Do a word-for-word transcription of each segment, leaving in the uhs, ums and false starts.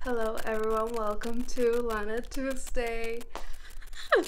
Hello everyone, welcome to Lana Tuesday. As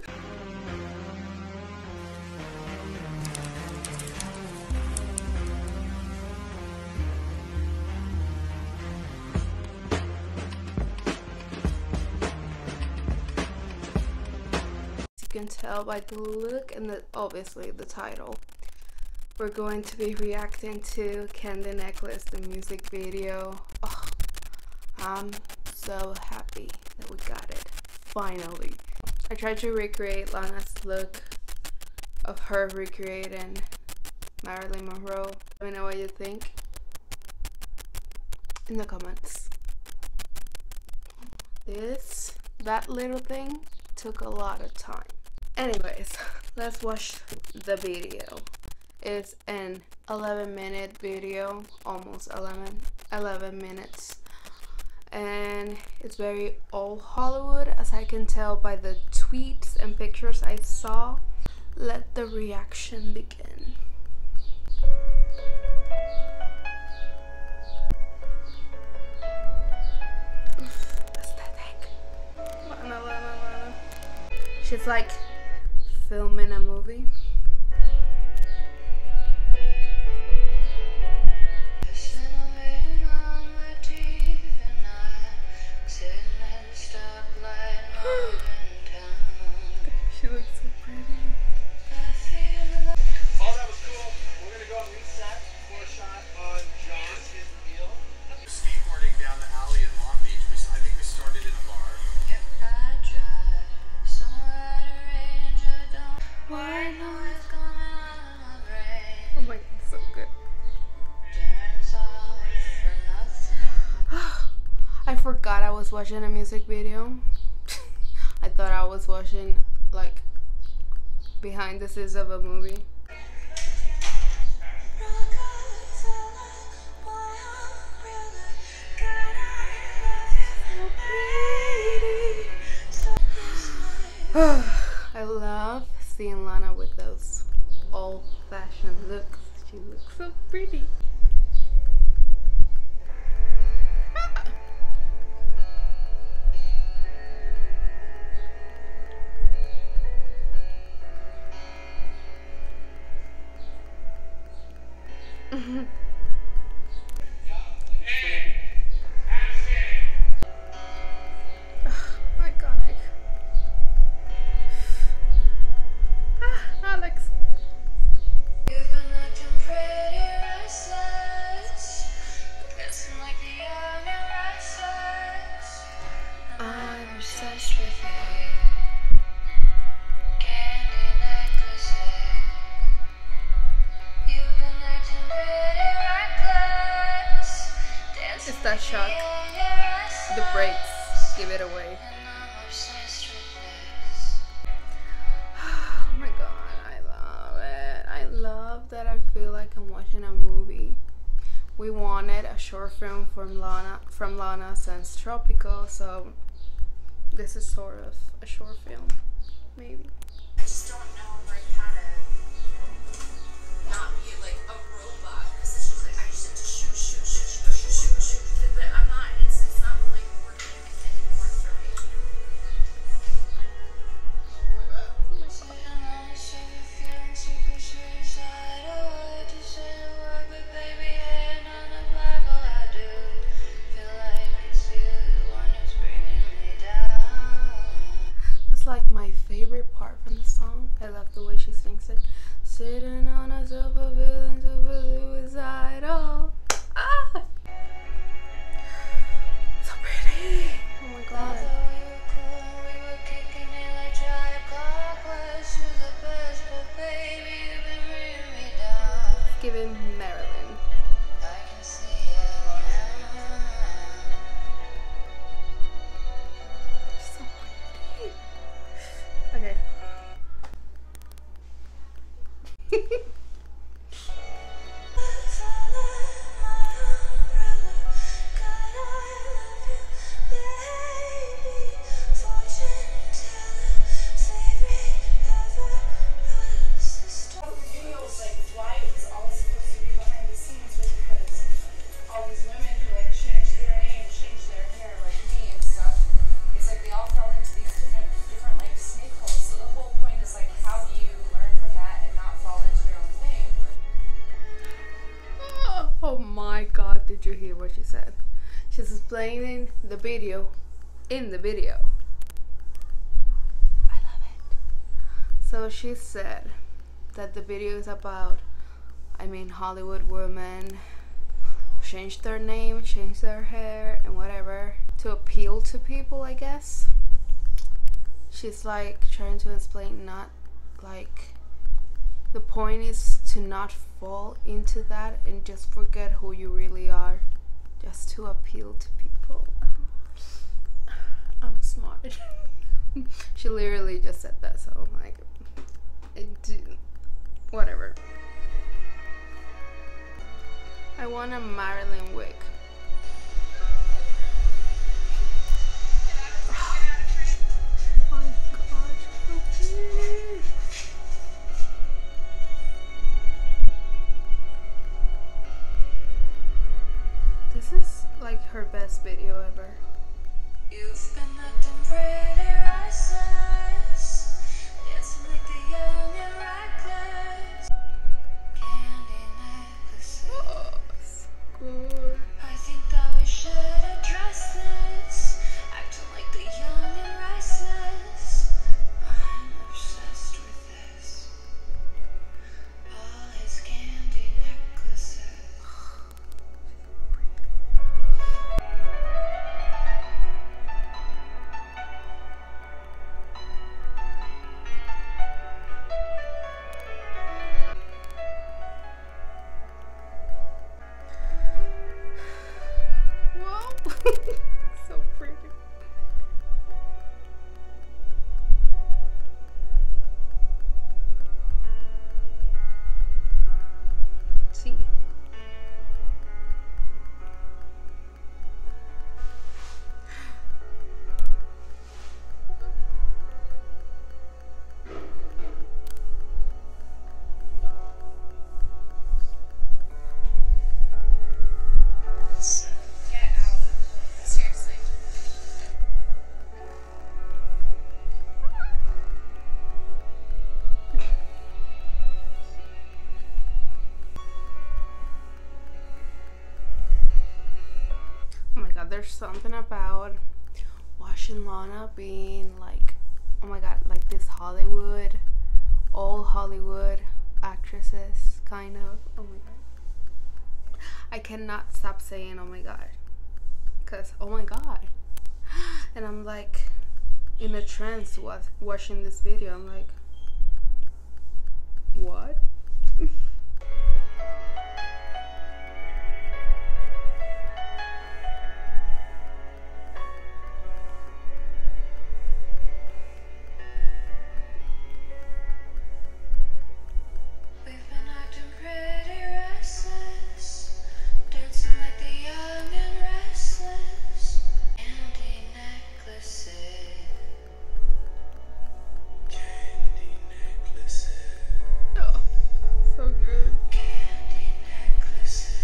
you can tell by the look and the, obviously the title, we're going to be reacting to Candy Necklace, the music video. Oh, I'm so happy that we got it, finally. I tried to recreate Lana's look of her recreating Marilyn Monroe. Let me know what you think in the comments. This, that little thing took a lot of time. Anyways, let's watch the video. It's an eleven minute video, almost eleven, eleven minutes. And it's very old Hollywood, as I can tell by the tweets and pictures I saw. Let the reaction begin. Aesthetic. Lana, Lana, Lana. She's like filming a movie. She looks so pretty. Oh, that was cool. We're gonna go and reset for a shot on John, his meal. Skateboarding down the alley in Long Beach. We, I think we started in a bar. If I drive somewhere to range, I don't Why know not? what's going on in my brain. Oh my god, so good. Turns off for nothing. I forgot I was watching a music video. I thought I was watching like behind the scenes of a movie. I love seeing Lana with those old-fashioned looks. She looks so pretty. Iconic. Ah, Alex. You've been acting pretty restless, dressing like the young and restless. I'm obsessed with you. Candy necklaces. You've been acting pretty reckless, dancing It's that shot. like the young and restless. The breaks give it away. And I'm obsessed with this. Oh my god, I love it. I love that I feel like I'm watching a movie. We wanted a short film from Lana from Lana since Tropical, so this is sort of a short film, maybe. I just don't know like how to not be like a robot, because it's just like I just have to shoot, shoot, shoot, shoot, shoot, shoot, shoot. But I'm not. It's it's not like working anymore for me. That's like my favorite part from the song. I love the way she sings it. Sitting on a sofa feeling super suicidal. Ah! So pretty. Oh my god. Giving Marilyn. So pretty. Okay. explaining the video in the video. I love it. So she said that the video is about, I mean, Hollywood women change their name, change their hair and whatever to appeal to people, I guess. She's like trying to explain, not like, the point is to not fall into that and just forget who you really are just to appeal to people. I'm smart. She literally just said that, so I'm like, it do, whatever. I want a Marilyn wig. Oh my god, so cute. This is like her best video ever. You've been acting pretty restless, dancing like the young and reckless. Candy necklaces. Oh, so good. I think that we should address this. Acting like the young and restless. I'm obsessed with this. All his candy necklaces. Whoa. So pretty. See. Get out. Seriously. Oh my god, there's something about Wash and Lana being like, oh my god, like this Hollywood, old Hollywood actresses, kind of. Oh my god. I cannot stop saying oh my god. Because, oh my god. And I'm like in a trance was watching this video. I'm like, what? We've been acting pretty restless, dancing like the young and restless. Candy necklaces. Candy necklaces. Oh, so good. Candy necklaces.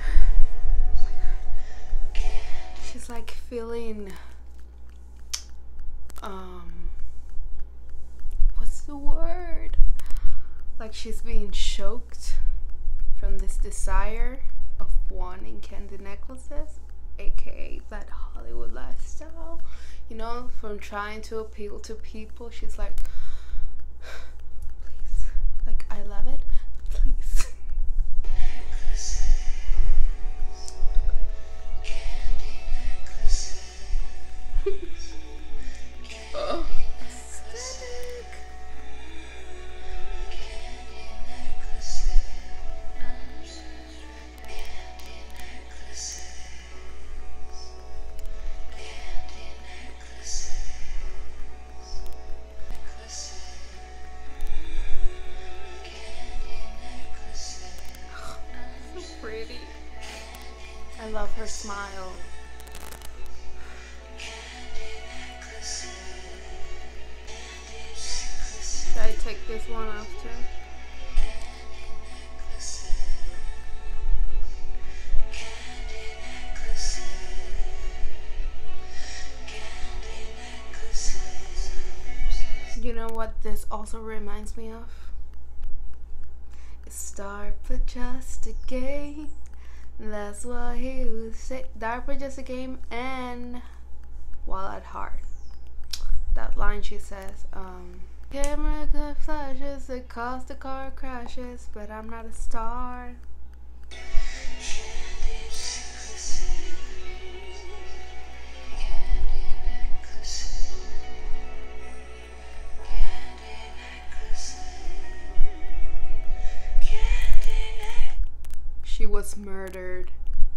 She's like feeling, um, what's the word? Like she's being choked from this desire of wanting candy necklaces, aka that Hollywood lifestyle, you know, from trying to appeal to people. She's like, please, like, I love it, please. Oh, aesthetic. So pretty. I love her smile. Should I take this one off too? You know what this also reminds me of? Start but just a game. That's what he would say. Dark for just a game and Wild at Heart. That line she says, um, camera good flashes, it caused the car crashes, but I'm not a star. She was murdered.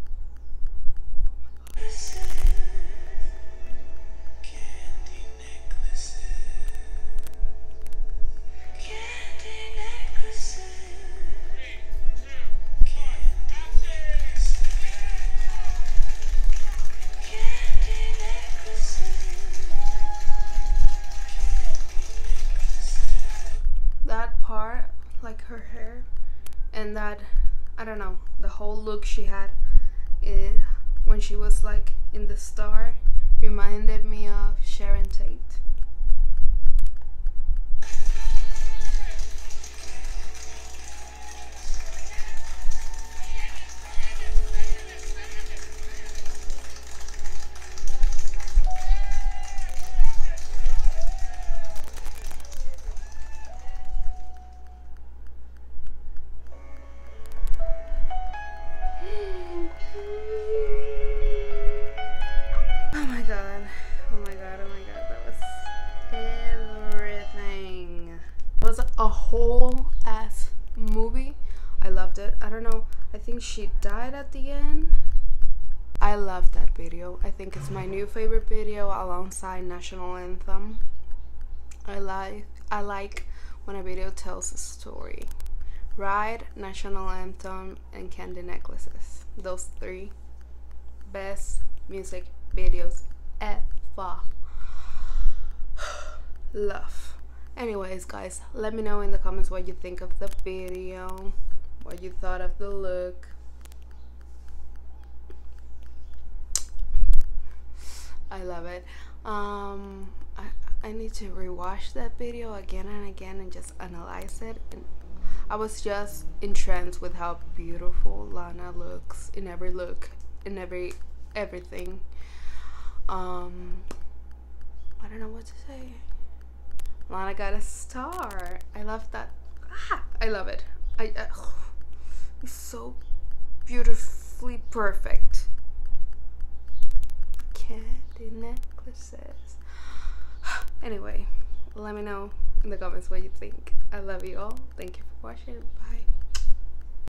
That part, like her hair, and that, I don't know, the whole look she had in, when she was like in the star, reminded me of Sharon Tate. Oh my god, oh my god, oh my god, that was everything. It was a whole ass movie. I loved it. I don't know, I think she died at the end. I love that video. I think it's my new favorite video alongside National Anthem. I like I like when a video tells a story. Ride, National Anthem, and Candy Necklaces. Those three best music videos ever. Love. Anyways, guys, let me know in the comments what you think of the video, what you thought of the look. I love it. um I, I need to rewatch that video again and again and just analyze it. And I was just entranced with how beautiful Lana looks in every look, in every everything. um I don't know what to say. Lana got a star. I love that. ah, I love it. I uh, it's so beautifully perfect. Candy necklaces. Anyway, let me know in the comments what you think. I love you all. Thank you for watching. Bye.